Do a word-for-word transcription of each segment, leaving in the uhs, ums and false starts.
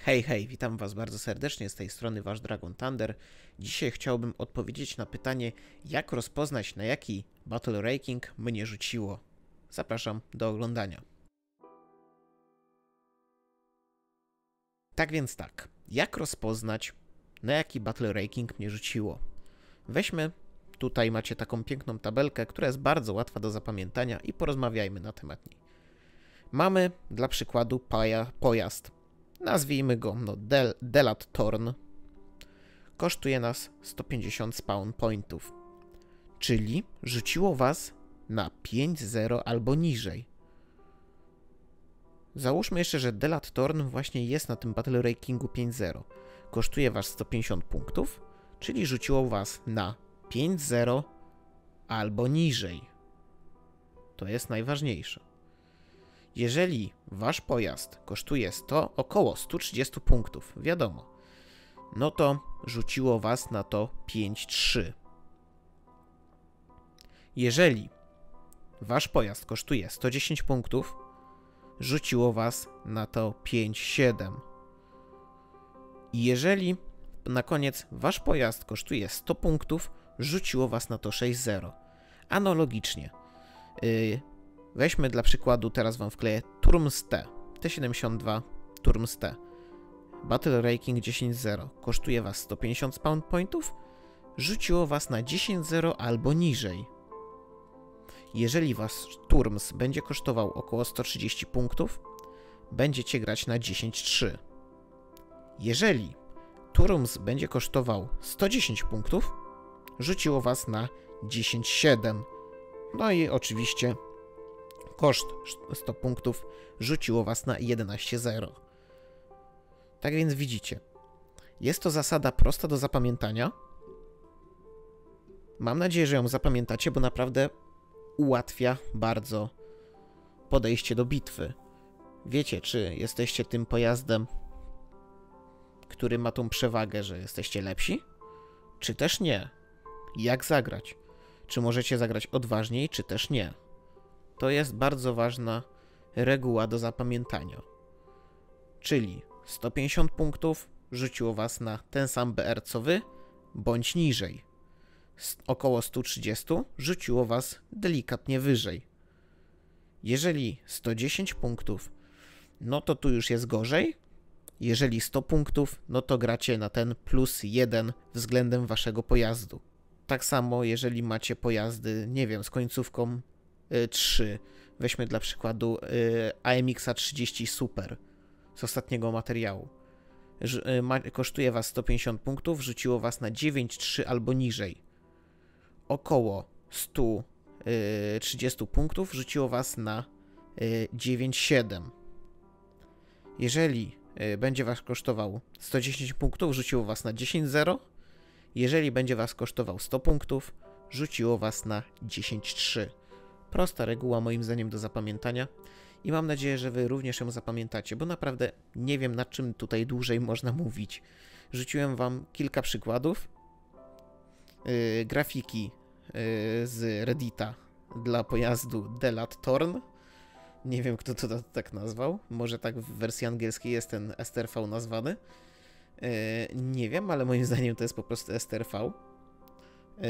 Hej, hej, witam was bardzo serdecznie, z tej strony wasz Dragon Thunder. Dzisiaj chciałbym odpowiedzieć na pytanie, jak rozpoznać, na jaki Battle Ranking mnie rzuciło. Zapraszam do oglądania. Tak więc tak, jak rozpoznać, na jaki Battle Ranking mnie rzuciło? Weźmy, tutaj macie taką piękną tabelkę, która jest bardzo łatwa do zapamiętania i porozmawiajmy na temat niej. Mamy dla przykładu poja pojazd. Nazwijmy go no, Del Delat Torn. Kosztuje nas sto pięćdziesiąt spawn pointów. Czyli rzuciło was na pięć zero albo niżej. Załóżmy jeszcze, że Delat Torn właśnie jest na tym Battle Rankingu pięć zero. Kosztuje was sto pięćdziesiąt punktów, czyli rzuciło was na pięć zero albo niżej. To jest najważniejsze. Jeżeli wasz pojazd kosztuje sto, około sto trzydzieści punktów, wiadomo, no to rzuciło was na to pięć trzy. Jeżeli wasz pojazd kosztuje sto dziesięć punktów, rzuciło was na to pięć siedem. I jeżeli na koniec wasz pojazd kosztuje sto punktów, rzuciło was na to sześć zero. Analogicznie, yy, weźmy dla przykładu, teraz wam wkleję Turms T, T siedemdziesiąt dwa Turms T. Battle Ranking dziesięć zero. Kosztuje was sto pięćdziesiąt spawn pointów, rzuciło was na dziesięć zero albo niżej. Jeżeli wasz Turms będzie kosztował około sto trzydzieści punktów, będziecie grać na dziesięć trzy. Jeżeli Turms będzie kosztował sto dziesięć punktów, rzuciło was na dziesięć siedem. No i oczywiście koszt sto punktów rzuciło was na jedenaście zero. Tak więc widzicie, jest to zasada prosta do zapamiętania. Mam nadzieję, że ją zapamiętacie, bo naprawdę ułatwia bardzo podejście do bitwy. Wiecie, czy jesteście tym pojazdem, który ma tą przewagę, że jesteście lepsi, czy też nie. Jak zagrać? Czy możecie zagrać odważniej, czy też nie. To jest bardzo ważna reguła do zapamiętania. Czyli sto pięćdziesiąt punktów rzuciło was na ten sam B R co wy, bądź niżej. Około sto trzydzieści rzuciło was delikatnie wyżej. Jeżeli sto dziesięć punktów, no to tu już jest gorzej. Jeżeli sto punktów, no to gracie na ten plus jeden względem waszego pojazdu. Tak samo jeżeli macie pojazdy, nie wiem, z końcówką trzy. Weźmy dla przykładu A M X trzydzieści Super z ostatniego materiału. Kosztuje was sto pięćdziesiąt punktów, rzuciło was na dziewięć trzy albo niżej. Około sto trzydzieści punktów rzuciło was na dziewięć siedem. Jeżeli będzie was kosztował sto dziesięć punktów, rzuciło was na dziesięć zero. Jeżeli będzie was kosztował sto punktów, rzuciło was na dziesięć trzy. Prosta reguła moim zdaniem do zapamiętania i mam nadzieję, że wy również ją zapamiętacie, bo naprawdę nie wiem, nad czym tutaj dłużej można mówić. Rzuciłem wam kilka przykładów, yy, grafiki yy, z Reddita dla pojazdu Delat Torn. Nie wiem, kto to tak nazwał, może tak w wersji angielskiej jest ten S T R V nazwany. Yy, nie wiem, ale moim zdaniem to jest po prostu S T R V. Yy,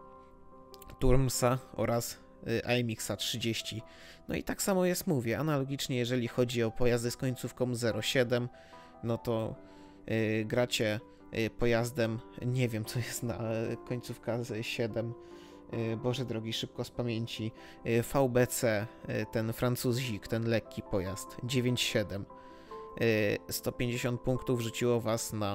Turmsa oraz A M X trzydzieści. No i tak samo jest, mówię, analogicznie jeżeli chodzi o pojazdy z końcówką zero siedem, no to yy, gracie yy, pojazdem, nie wiem co jest na yy, końcówka siedem, yy, Boże drogi, szybko z pamięci, yy, V B C, yy, ten francuzik, ten lekki pojazd, dziewięć siedem. Yy, sto pięćdziesiąt punktów rzuciło was na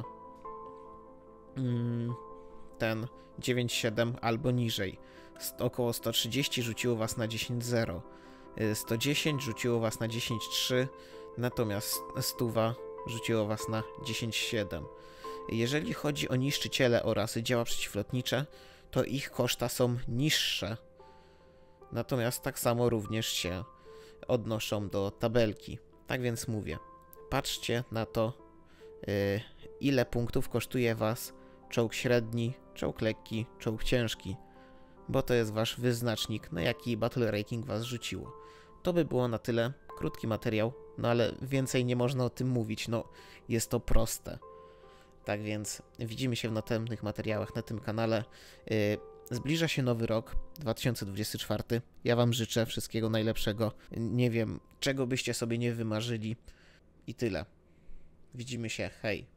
yy, ten dziewięć siedem albo niżej. Około sto trzydzieści rzuciło was na dziesięć zero. sto dziesięć rzuciło was na dziesięć trzy, natomiast sto rzuciło was na dziesięć siedem. Jeżeli chodzi o niszczyciele oraz działa przeciwlotnicze, to ich koszta są niższe. Natomiast tak samo również się odnoszą do tabelki. Tak więc mówię, patrzcie na to, yy, ile punktów kosztuje was czołg średni, czołg lekki, czołg ciężki, bo to jest wasz wyznacznik, na jaki Battle Ranking was rzuciło. To by było na tyle. Krótki materiał, no ale więcej nie można o tym mówić, no jest to proste. Tak więc widzimy się w następnych materiałach na tym kanale. Zbliża się nowy rok, dwa tysiące dwudziesty czwarty. Ja wam życzę wszystkiego najlepszego. Nie wiem, czego byście sobie nie wymarzyli. I tyle. Widzimy się, hej.